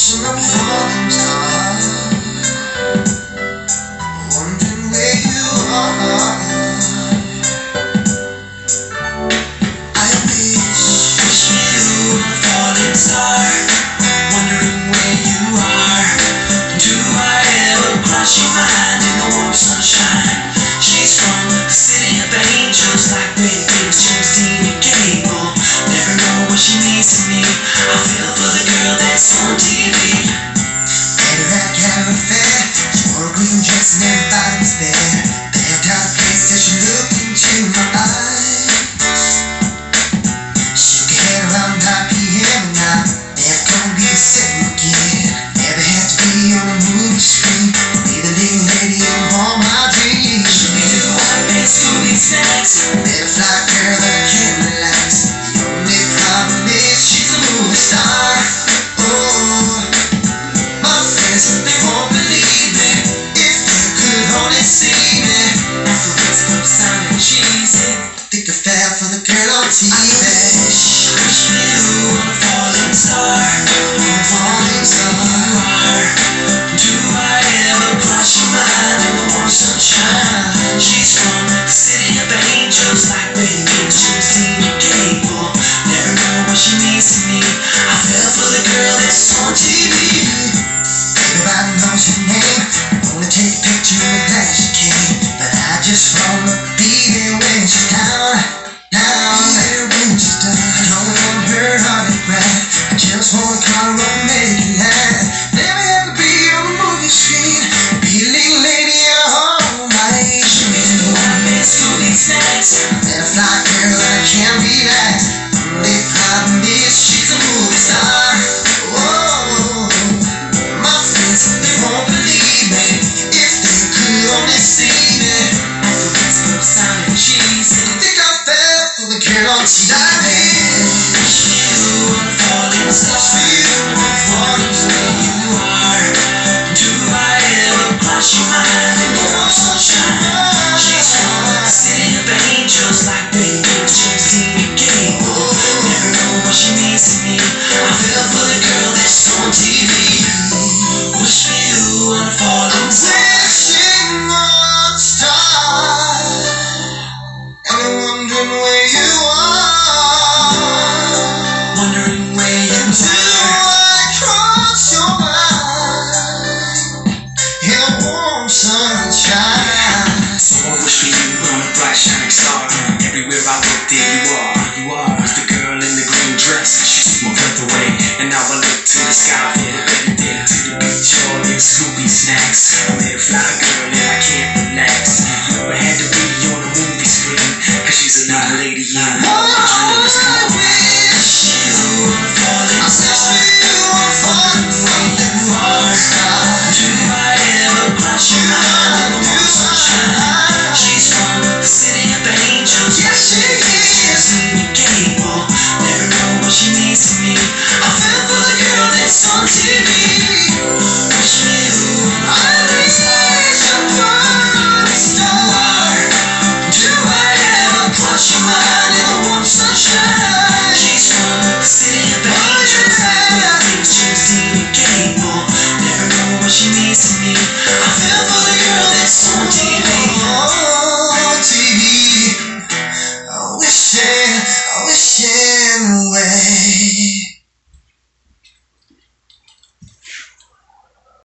watching a falling star, wondering where you are. I wish you were a falling star, wondering where you are. Do I ever cross your mind in the warm sunshine? She's from the city of angels, like Betty Davis, Justine Cable. Never know what she means to me. I feel for the girl that's on TV. At a rat gallery fair, she wore a green dress and everybody was there. That dark face as she looked into my eyes. Shook her head around 9 p.m. and I never gonna be the same again. Never had to be on a movie screen, be the leading lady in all my dreams. Scooby-Doo, I make Scooby snacks. Better fly girl that I can't relax. The only problem is she's a movie star. Oh, my friends, they won't believe me if they could only see me. Alphabets go sounding cheesy. Think I fell for the girl on TV. Wish me you were a falling star, a falling star. Do I ever cross your mind in the warm sunshine? She's from the city of angels, like Betty Davis, Justine Cable. Never know what she means to me. I fell for the girl that's on TV. Everybody knows her name. Wanna take a picture with glad she came, but I just wanna be there when she's down, down. Be there when she's done. I don't want her autograph. I just wanna call her up and make her laugh. Never have to be on the movie screen. Be a little lady at home, like Scooby-Doo, I make Scooby snacks. Better fly girl that I can't relax. Only problem is she's a movie star. Whoa, my friends, they won't believe me if they could only see me. Alphabets go sounding cheesy. Think I fell for the girl on TV. Wish you were a falling star, falling where you are. Do I ever cross your mind in the warm sunshine? She's from the city of angels, like Betty Davis, Justine Cable. Never know what she means to me. I fell for the girl that's on TV. Wish me you were a falling star. Wishing on a star, and I'm wondering where you are. Wondering where you are. Do I cross your mind in a warm sunshine? So I wish for you on a bright shining star. Everywhere I look, there you are. You are. Was the girl in the green dress? She took my breath away, and now I look to the sky for a better day. To the beach, all in Scooby snacks. I met a fly girl and I can't relax. But had to be on a movie screen, 'cause she's a little lady in all my dreams. I wish you were a falling star. Wondering where you are. Do I ever cross your mind in the warm sunshine? She's from the city of angels. Yes, she is. Justine Cable. Never know what she means to me. I fell for the girl that's on TV. Wish me you were a falling star. Do I ever cross your mind in the warm sunshine? She's from the city of angels, like Betty Davis, Justine Cable. Never know what she means to me.